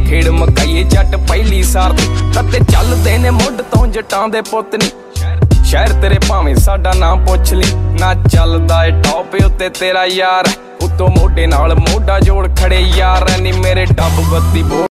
ਖੇਡ ਮਕਾਈਏ ਜੱਟ ਪਹਿਲੀ ਸਾਰ ਦੀ ਤੱਤੇ ਚੱਲਦੇ ਨੇ ਮੁੱਢ ਤੋਂ ਜਟਾਂ ਦੇ ਪੁੱਤ ਨੀ ਸ਼ਹਿਰ ਤੇਰੇ ਭਾਵੇਂ ਸਾਡਾ ਨਾਮ ਪੁੱਛ ਲਈ ਨਾ ਚੱਲਦਾ ਏ ਟੌਪ ਉੱਤੇ ਤੇਰਾ ਯਾਰ ਉਤੋਂ ਮੋਢੇ ਨਾਲ ਮੋਢਾ ਜੋੜ ਖੜੇ ਯਾਰ ਨੀ ਮੇਰੇ ਡੱਬ ਬੱਤੀ